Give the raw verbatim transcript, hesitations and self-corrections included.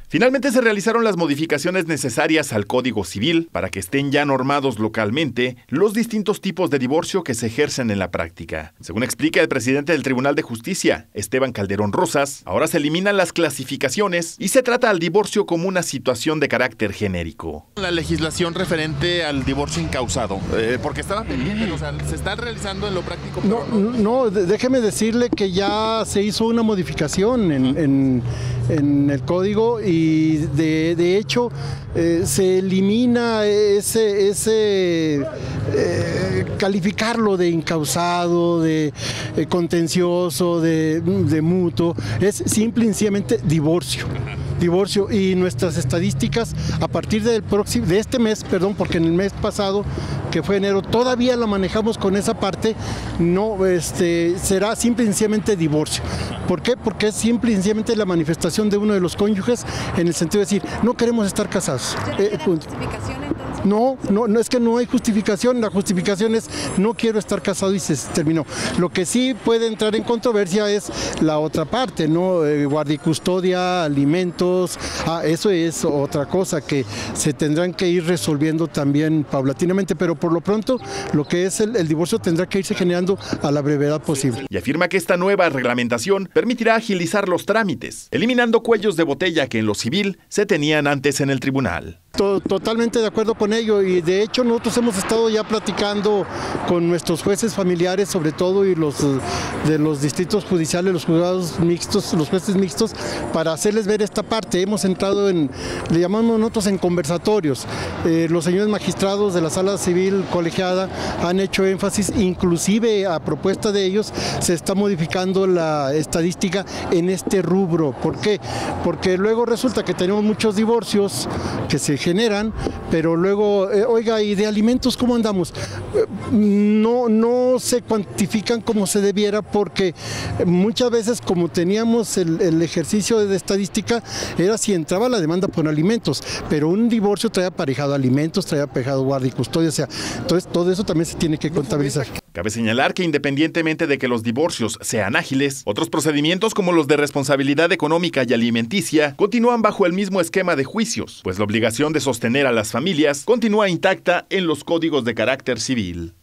Finalmente se realizaron las modificaciones necesarias al Código Civil para que estén ya normados localmente los distintos tipos de divorcio que se ejercen en la práctica. Según explica el presidente del Tribunal de Justicia, Esteban Calderón Rosas, ahora se eliminan las clasificaciones y se trata al divorcio como una situación de carácter genérico. La legislación referente al divorcio incausado, eh, porque estaba pendiente, o sea, se está realizando en lo práctico. No, no, no, déjeme decirle que ya se hizo una modificación en, en, en el código y de, de hecho eh, se elimina ese, ese eh, calificarlo de incausado, de eh, contencioso, de, de mutuo, es simple y sencillamente divorcio. divorcio y nuestras estadísticas a partir del próximo, de este mes, perdón, porque en el mes pasado, que fue enero, todavía la manejamos con esa parte, no, este, será simple y sencillamente divorcio. ¿Por qué? Porque es simple y sencillamente la manifestación de uno de los cónyuges en el sentido de decir, no queremos estar casados. Eh, justificación entonces? No, no, no, es que no hay justificación, la justificación es no quiero estar casado y se terminó. Lo que sí puede entrar en controversia es la otra parte, ¿no? Eh, guardia y custodia, alimentos, ah, eso es otra cosa que se tendrán que ir resolviendo también paulatinamente, pero por lo pronto lo que es el, el divorcio tendrá que irse generando a la brevedad posible. Y afirma que esta nueva reglamentación permitirá agilizar los trámites, eliminando cuellos de botella que en lo civil se tenían antes en el tribunal. Totalmente de acuerdo con ello y de hecho nosotros hemos estado ya platicando con nuestros jueces familiares sobre todo y los de los distritos judiciales, los juzgados mixtos, los jueces mixtos, para hacerles ver esta parte. Hemos entrado en, le llamamos nosotros en conversatorios. Eh, los señores magistrados de la sala civil colegiada han hecho énfasis, inclusive a propuesta de ellos se está modificando la estadística en este rubro. ¿Por qué? Porque luego resulta que tenemos muchos divorcios que se generan, pero luego, eh, oiga, ¿y de alimentos cómo andamos? Eh, no, no se cuantifican como se debiera porque muchas veces como teníamos el, el ejercicio de estadística, era si entraba la demanda por alimentos, pero un divorcio trae aparejado alimentos, trae aparejado guardia y custodia, o sea, entonces todo eso también se tiene que contabilizar. Cabe señalar que independientemente de que los divorcios sean ágiles, otros procedimientos como los de responsabilidad económica y alimenticia continúan bajo el mismo esquema de juicios, pues la obligación de sostener a las familias continúa intacta en los códigos de carácter civil.